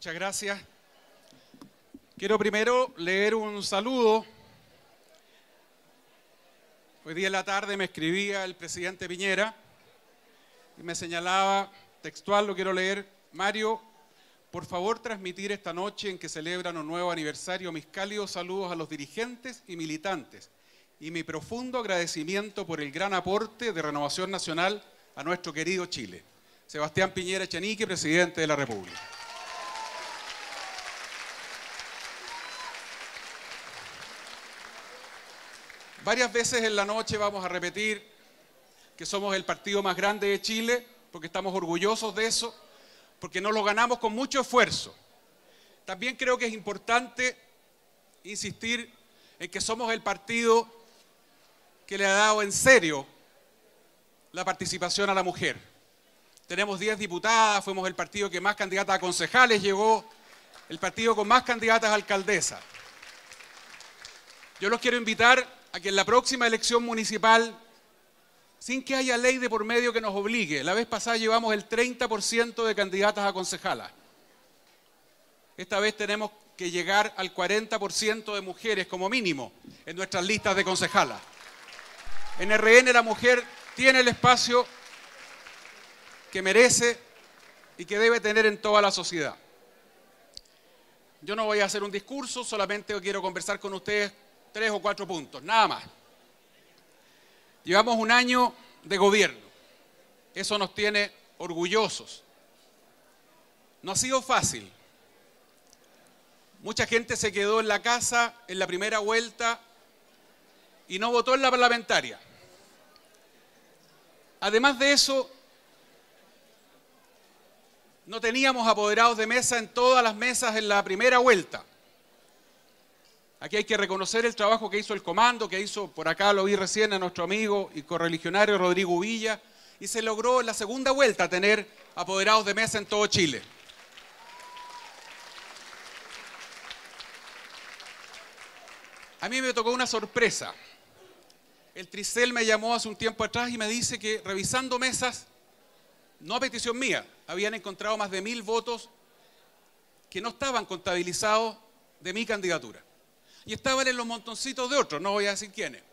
Muchas gracias. Quiero primero leer un saludo. Hoy día en la tarde me escribía el presidente Piñera y me señalaba, textual lo quiero leer: Mario, por favor transmitir esta noche en que celebran un nuevo aniversario mis cálidos saludos a los dirigentes y militantes y mi profundo agradecimiento por el gran aporte de Renovación Nacional a nuestro querido Chile. Sebastián Piñera Echenique, presidente de la República. Varias veces en la noche vamos a repetir que somos el partido más grande de Chile, porque estamos orgullosos de eso, porque nos lo ganamos con mucho esfuerzo. También creo que es importante insistir en que somos el partido que le ha dado en serio la participación a la mujer. Tenemos 10 diputadas, fuimos el partido que más candidatas a concejales llegó, el partido con más candidatas a alcaldesa. Yo los quiero invitar a que en la próxima elección municipal, sin que haya ley de por medio que nos obligue, la vez pasada llevamos el 30% de candidatas a concejalas. Esta vez tenemos que llegar al 40% de mujeres como mínimo en nuestras listas de concejalas. En RN la mujer tiene el espacio que merece y que debe tener en toda la sociedad. Yo no voy a hacer un discurso, solamente quiero conversar con ustedes 3 o 4 puntos, nada más. Llevamos un año de gobierno, eso nos tiene orgullosos. No ha sido fácil. Mucha gente se quedó en la casa en la primera vuelta y no votó en la parlamentaria. Además de eso, no teníamos apoderados de mesa en todas las mesas en la primera vuelta. Aquí hay que reconocer el trabajo que hizo el comando, que hizo, por acá lo vi recién, a nuestro amigo y correligionario Rodrigo Villa, y se logró en la segunda vuelta tener apoderados de mesa en todo Chile. A mí me tocó una sorpresa. El Tricel me llamó hace un tiempo atrás y me dice que revisando mesas, no a petición mía, habían encontrado más de 1000 votos que no estaban contabilizados de mi candidatura. Y estaban en los montoncitos de otros, no voy a decir quiénes.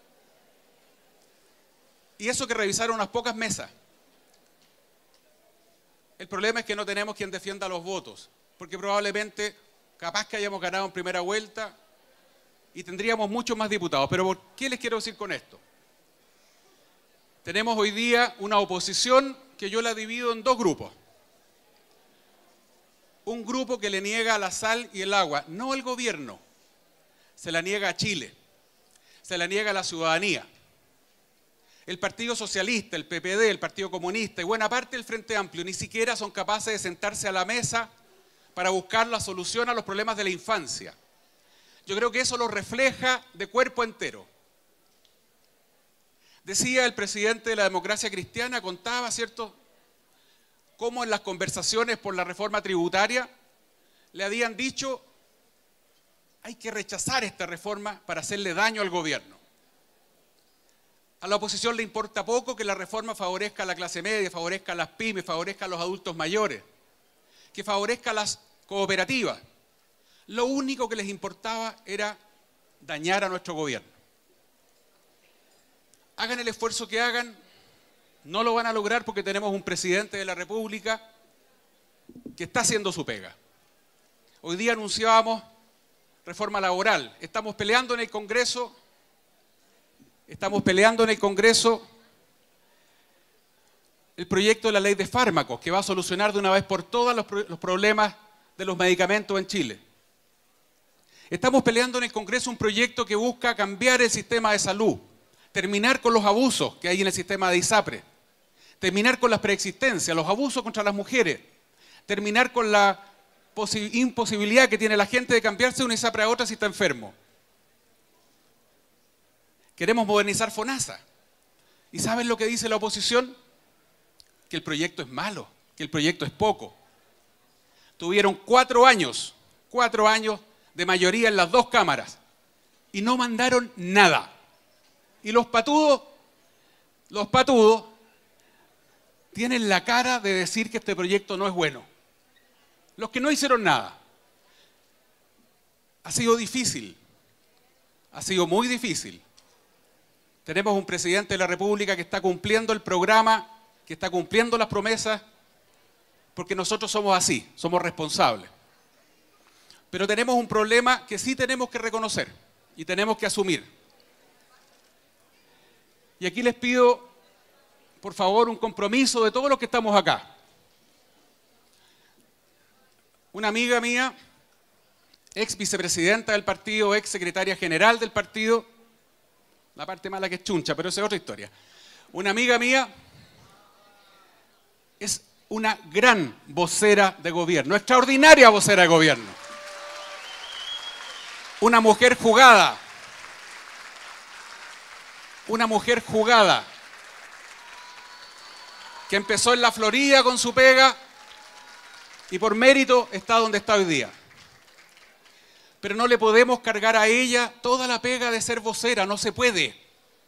Y eso que revisaron unas pocas mesas. El problema es que no tenemos quien defienda los votos, porque probablemente, capaz que hayamos ganado en primera vuelta y tendríamos muchos más diputados. Pero ¿por qué les quiero decir con esto? Tenemos hoy día una oposición que yo la divido en 2 grupos. Un grupo que le niega la sal y el agua, no al gobierno, se la niega a Chile, se la niega a la ciudadanía. El Partido Socialista, el PPD, el Partido Comunista y buena parte del Frente Amplio ni siquiera son capaces de sentarse a la mesa para buscar la solución a los problemas de la infancia. Yo creo que eso lo refleja de cuerpo entero. Decía el presidente de la Democracia Cristiana, contaba, ¿cierto?, cómo en las conversaciones por la reforma tributaria le habían dicho: hay que rechazar esta reforma para hacerle daño al gobierno. A la oposición le importa poco que la reforma favorezca a la clase media, favorezca a las pymes, favorezca a los adultos mayores, que favorezca a las cooperativas. Lo único que les importaba era dañar a nuestro gobierno. Hagan el esfuerzo que hagan, no lo van a lograr porque tenemos un presidente de la República que está haciendo su pega. Hoy día anunciábamos reforma laboral. Estamos peleando en el Congreso el proyecto de la ley de fármacos que va a solucionar de una vez por todas los problemas de los medicamentos en Chile. Estamos peleando en el Congreso un proyecto que busca cambiar el sistema de salud, terminar con los abusos que hay en el sistema de ISAPRE, terminar con las preexistencias, los abusos contra las mujeres, terminar con la imposibilidad que tiene la gente de cambiarse de una ISAPRE a otra si está enfermo. Queremos modernizar FONASA. ¿Y saben lo que dice la oposición? Que el proyecto es malo, que el proyecto es poco. Tuvieron 4 años de mayoría en las 2 cámaras y no mandaron nada. Y los patudos tienen la cara de decir que este proyecto no es bueno. Los que no hicieron nada. Ha sido difícil, ha sido muy difícil. Tenemos un presidente de la República que está cumpliendo el programa, que está cumpliendo las promesas, porque nosotros somos así, somos responsables. Pero tenemos un problema que sí tenemos que reconocer y tenemos que asumir. Y aquí les pido, por favor, un compromiso de todos los que estamos acá. Una amiga mía, ex vicepresidenta del partido, ex secretaria general del partido, la parte mala que es chuncha, pero esa es otra historia. Una amiga mía es una gran vocera de gobierno, extraordinaria vocera de gobierno. Una mujer jugada, que empezó en la Florida con su pega y por mérito está donde está hoy día. Pero no le podemos cargar a ella toda la pega de ser vocera, no se puede.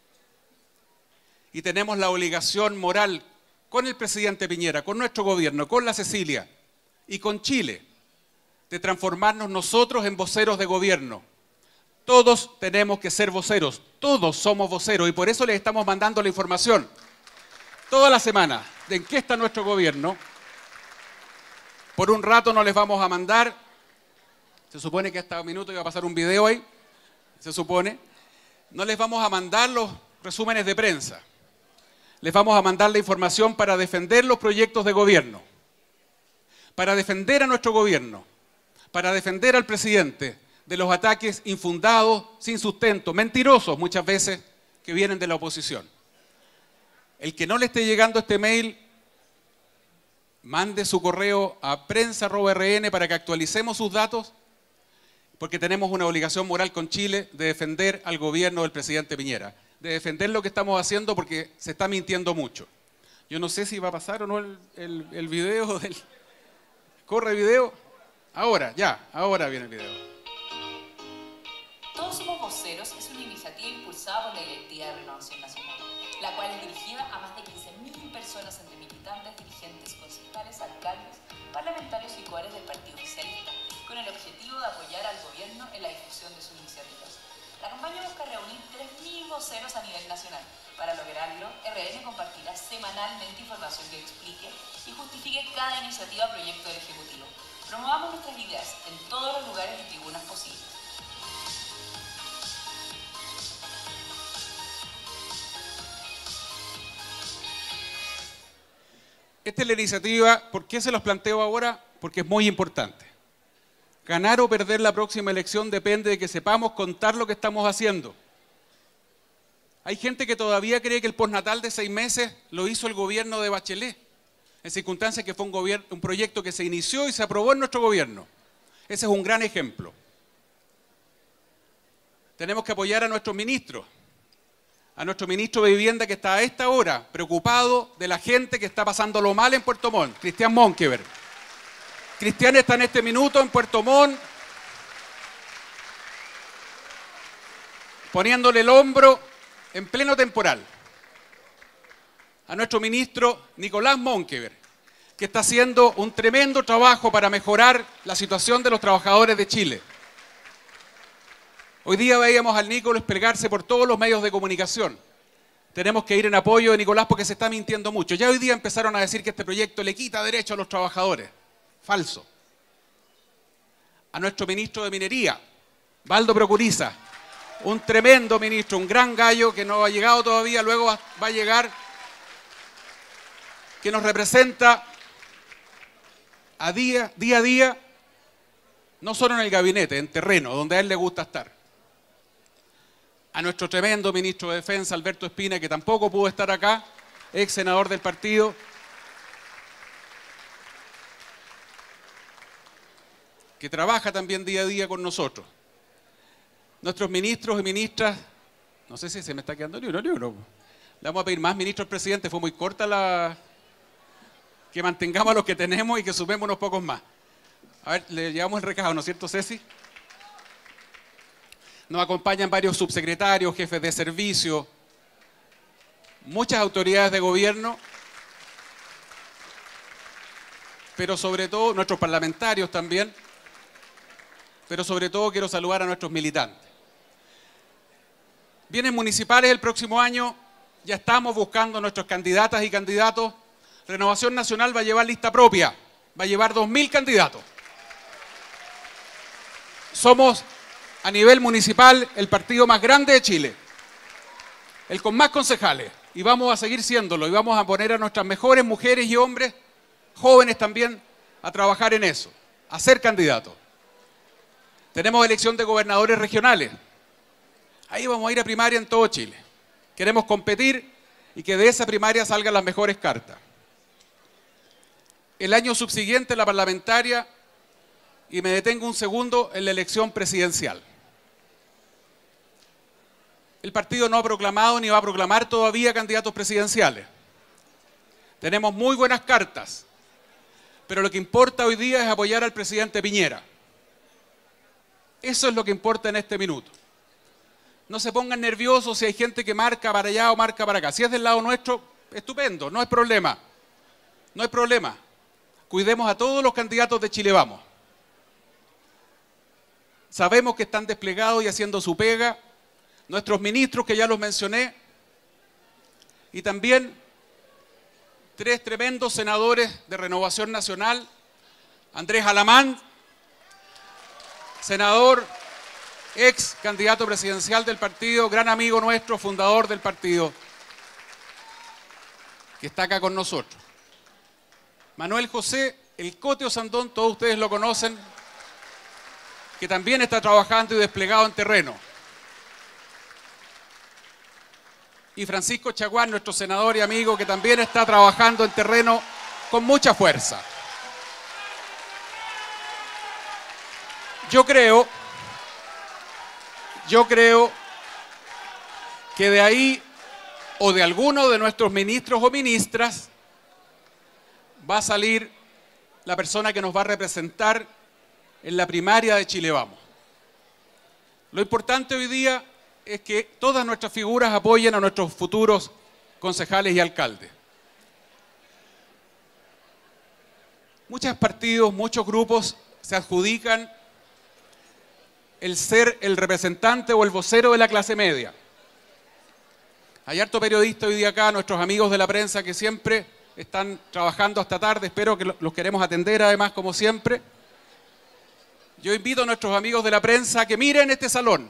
Y tenemos la obligación moral con el presidente Piñera, con nuestro gobierno, con la Cecilia y con Chile, de transformarnos nosotros en voceros de gobierno. Todos tenemos que ser voceros, todos somos voceros y por eso les estamos mandando la información toda la semana de en qué está nuestro gobierno. Por un rato no les vamos a mandar, se supone que hasta un minuto iba a pasar un video ahí, se supone, no les vamos a mandar los resúmenes de prensa, les vamos a mandar la información para defender los proyectos de gobierno, para defender a nuestro gobierno, para defender al presidente de los ataques infundados, sin sustento, mentirosos muchas veces, que vienen de la oposición. El que no le esté llegando este mail, mande su correo a prensa@rn para que actualicemos sus datos, porque tenemos una obligación moral con Chile de defender al gobierno del presidente Piñera, de defender lo que estamos haciendo porque se está mintiendo mucho. Yo no sé si va a pasar o no el video del... ¿Corre el video? Ahora, ya, ahora viene el video. Todos somos voceros es una iniciativa impulsada por la Directiva de Renovación Nacional, la cual es dirigida a más de 15.000 personas entre militantes, dirigentes, concejales, alcaldes, parlamentarios y coares del Partido Oficialista, con el objetivo de apoyar al gobierno en la difusión de sus iniciativas. La campaña busca reunir 3.000 voceros a nivel nacional. Para lograrlo, RN compartirá semanalmente información que explique y justifique cada iniciativa o proyecto del Ejecutivo. Promovamos nuestras ideas en todos los lugares y tribunas posibles. Esta es la iniciativa, ¿por qué se los planteo ahora? Porque es muy importante. Ganar o perder la próxima elección depende de que sepamos contar lo que estamos haciendo. Hay gente que todavía cree que el postnatal de 6 meses lo hizo el gobierno de Bachelet, en circunstancias que fue un proyecto que se inició y se aprobó en nuestro gobierno. Ese es un gran ejemplo. Tenemos que apoyar a nuestros ministros. A nuestro ministro de Vivienda que está a esta hora preocupado de la gente que está pasándolo mal en Puerto Montt, Cristian Monkever. Cristian está en este minuto en Puerto Montt poniéndole el hombro en pleno temporal. A nuestro ministro Nicolás Monkever, que está haciendo un tremendo trabajo para mejorar la situación de los trabajadores de Chile. Hoy día veíamos al Nicolás desplegarse por todos los medios de comunicación. Tenemos que ir en apoyo de Nicolás porque se está mintiendo mucho. Ya hoy día empezaron a decir que este proyecto le quita derechos a los trabajadores. Falso. A nuestro ministro de Minería, Valdo Procuriza, un tremendo ministro, un gran gallo que no ha llegado todavía, luego va a llegar, que nos representa a día a día, no solo en el gabinete, en terreno, donde a él le gusta estar. A nuestro tremendo ministro de Defensa, Alberto Espina, que tampoco pudo estar acá, ex senador del partido, que trabaja también día a día con nosotros. Nuestros ministros y ministras, no sé si se me está quedando ni uno. Le vamos a pedir más ministros, presidente, fue muy corta la... Que mantengamos a los que tenemos y que sumemos unos pocos más. A ver, le llevamos el recado, ¿no es cierto, Ceci? Nos acompañan varios subsecretarios, jefes de servicio, muchas autoridades de gobierno, pero sobre todo nuestros parlamentarios también, pero sobre todo quiero saludar a nuestros militantes. Vienen municipales el próximo año, ya estamos buscando nuestros candidatas y candidatos. Renovación Nacional va a llevar lista propia, va a llevar 2.000 candidatos. Somos a nivel municipal el partido más grande de Chile, el con más concejales, y vamos a seguir siéndolo, y vamos a poner a nuestras mejores mujeres y hombres, jóvenes también, a trabajar en eso, a ser candidatos. Tenemos elección de gobernadores regionales. Ahí vamos a ir a primaria en todo Chile. Queremos competir y que de esa primaria salgan las mejores cartas. El año subsiguiente la parlamentaria, y me detengo un segundo en la elección presidencial. El partido no ha proclamado ni va a proclamar todavía candidatos presidenciales. Tenemos muy buenas cartas, pero lo que importa hoy día es apoyar al presidente Piñera. Eso es lo que importa en este minuto. No se pongan nerviosos si hay gente que marca para allá o marca para acá. Si es del lado nuestro, estupendo, no hay problema. No hay problema. Cuidemos a todos los candidatos de Chile Vamos. Sabemos que están desplegados y haciendo su pega. Nuestros ministros, que ya los mencioné. Y también 3 tremendos senadores de Renovación Nacional. Andrés Alamán, senador, ex candidato presidencial del partido, gran amigo nuestro, fundador del partido, que está acá con nosotros. Manuel José, el Cote Osandón, todos ustedes lo conocen, que también está trabajando y desplegado en terreno. Y Francisco Chaguán, nuestro senador y amigo, que también está trabajando en terreno con mucha fuerza. Yo creo que de ahí, o de alguno de nuestros ministros o ministras, va a salir la persona que nos va a representar en la primaria de Chile Vamos. Lo importante hoy día es que todas nuestras figuras apoyen a nuestros futuros concejales y alcaldes. Muchos partidos, muchos grupos se adjudican el ser el representante o el vocero de la clase media. Hay harto periodista hoy día acá, nuestros amigos de la prensa que siempre están trabajando hasta tarde, espero que los queremos atender además como siempre. Yo invito a nuestros amigos de la prensa a que miren este salón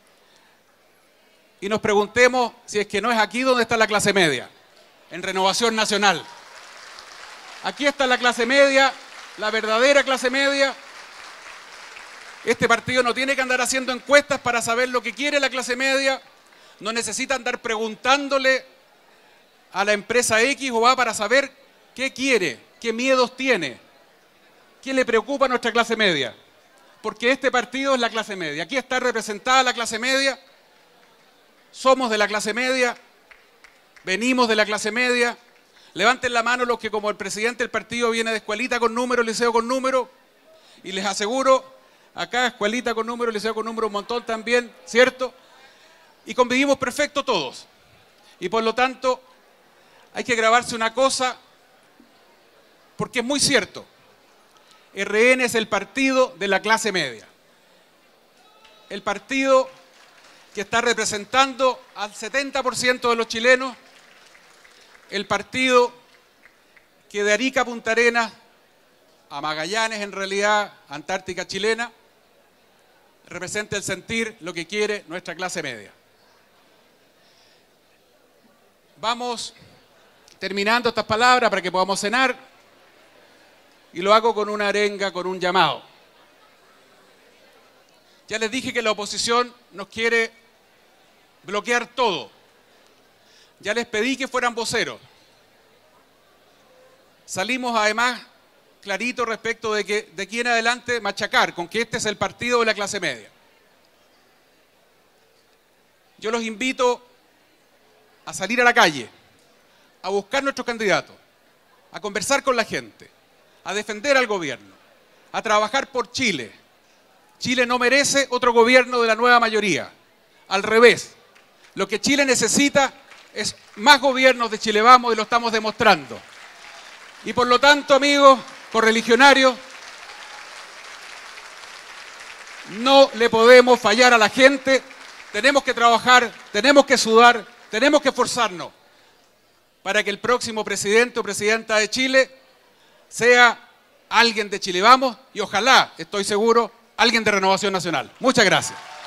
y nos preguntemos si es que no es aquí donde está la clase media, en Renovación Nacional. Aquí está la clase media, la verdadera clase media. Este partido no tiene que andar haciendo encuestas para saber lo que quiere la clase media, no necesita andar preguntándole a la empresa X o A para saber qué quiere, qué miedos tiene, qué le preocupa a nuestra clase media. Porque este partido es la clase media. Aquí está representada la clase media, somos de la clase media, venimos de la clase media. Levanten la mano los que, como el presidente del partido viene de escuelita con número, liceo con número, y les aseguro, acá escuelita con número, liceo con número, un montón también, ¿cierto? Y convivimos perfecto todos. Y por lo tanto, hay que grabarse una cosa, porque es muy cierto. RN es el partido de la clase media. El partido que está representando al 70% de los chilenos, el partido que de Arica a Punta Arenas, a Magallanes en realidad, Antártica chilena, representa el sentir, lo que quiere nuestra clase media. Vamos terminando estas palabras para que podamos cenar y lo hago con una arenga, con un llamado. Ya les dije que la oposición nos quiere bloquear todo. Ya les pedí que fueran voceros. Salimos además clarito respecto de que de aquí en adelante machacar con que este es el partido de la clase media. Yo los invito a salir a la calle, a buscar nuestros candidatos, a conversar con la gente, a defender al gobierno, a trabajar por Chile. Chile no merece otro gobierno de la nueva mayoría. Al revés, lo que Chile necesita es más gobiernos de Chile Vamos y lo estamos demostrando. Y por lo tanto, amigos correligionarios, No le podemos fallar a la gente. Tenemos que trabajar, tenemos que sudar, tenemos que esforzarnos para que el próximo presidente o presidenta de Chile sea alguien de Chile Vamos y ojalá, estoy seguro, alguien de Renovación Nacional. Muchas gracias.